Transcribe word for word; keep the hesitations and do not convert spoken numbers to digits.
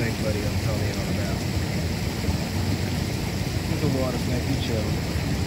snake buddy I'm telling you all about. He's a water snake, he chills.